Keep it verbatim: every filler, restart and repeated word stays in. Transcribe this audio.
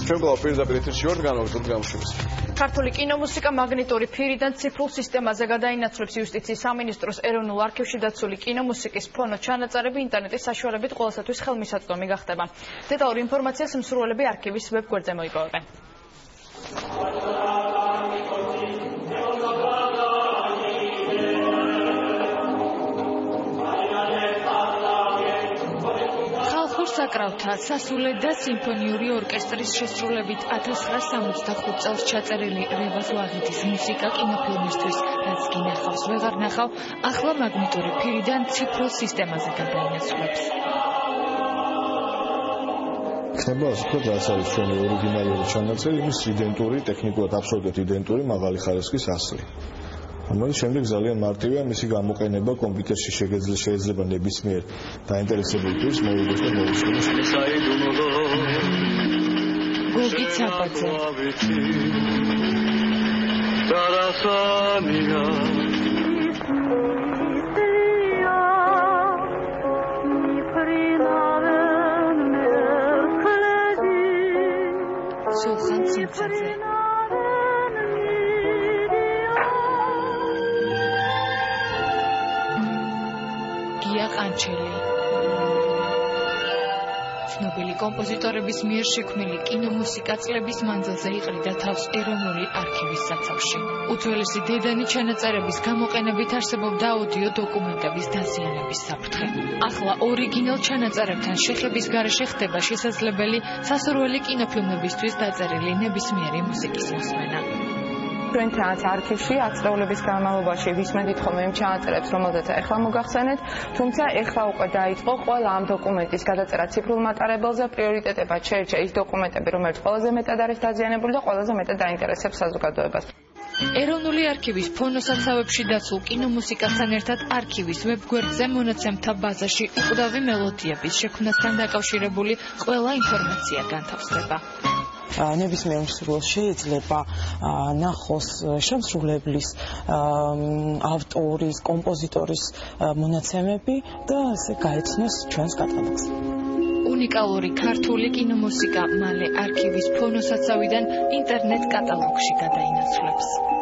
ჩვენ კვლავ პირდაპირ ეთერში ვართ, განვაგრძობთ გამოშვებას. ქართული კინომუსიკა მაგნიტური ფირიდან ციფრულ სისტემაზე გადაინაცვლებს იუსტიციის სამინისტროს ეროვნულ არქივში დაცული კინომუსიკის ფონო ჩანაწერები ინტერნეტის საშუალებით ყველასათვის ხელმისაწვდომი გახდება. დეტალური ინფორმაციას მსურველები არქივის ვებგვერდზე მოიპოვებენ. საკრავთა სასულე და სიმფონიური ორკესტრის შესრულებით ათას ცხრაას სამოცდახუთ წელს ჩაწერილი რევაზ ვაღიძის მუსიკა კინოფილმისთვის, რაც გინახავს ვეღარ ნახავ, ახლა მაგნიტური ფირიდან ციფრულ სისტემაზე გადაინაცვლებს. ხდება ასე ვთქვათ, რაც არის ჩვენი ორიგინალური ჩანაწერი, იმის იდენტური, ტექნიკურად აბსოლუტურად იდენტური მაღალი ხარისხის ასლი. რომელიც შემდეგ ძალიან მარტივია, მისი გამოყენება კომპიუტერში შეიძლება ნებისმიერ დაინტერესებულს მოვიგოს და მოვისმინოს. გოგი ცაბაძე. სულხან ციმცაძე. ყანჩელი. ცნობილი კომპოზიტორების მიერ შექმნილი კინომუსიკა წლების მანძილზე იყრიდა თავს ეროვნული არქივის საცავში. უძველესი დედანი ჩანაწერების გამოყენებით არსებობდა აუდიო დოკუმენტების დაზიანების საფრთხე. ახლა ორიგინალ ჩანაწერებთან შეხების გარეშე ხდება შესაძლებელი სასურველი კინოფილმებისთვის დაწერილი ნებისმიერი მუსიკის მოსმენა. ჩვენთანაც არქივში ათწლეულების განმავლობაში ვისმენთ ხოლმე იმ ჩანაწერებს, რომელზეც ახლა მოგახსენეთ, თუმცა ახლა უკვე დაიწყო ყველა ამ დოკუმენტის გადაწერა ციფრულ მატარებელზე, პრიორიტეტებად შეირჩა ის დოკუმენტები, რომელიც ყველაზე მეტად არის დაზიანებული და ყველაზე მეტად დაინტერესებს საზოგადოებას. ეროვნული არქივის ფონოსაცავებში დაცულ კინომუსიკასთან ერთად არქივის ვებგვერდზე მონაცემთა ბაზაში უკვდავი მელოდიების შექმნასთან დაკავშირებული ყველა ინფორმაცია განთავსდება. ნებისმიერ მსურველს შეიძლება ნახოს შემსრულებლის, ავტორის, კომპოზიტორის მონაცემები და ასე გაეცნოს ჩვენს კატალოგს. უნიკალური ქართული კინომუსიკა მალე არქივის ფონოსაცავიდან ინტერნეტ კატალოგში გადაინაცვლებს.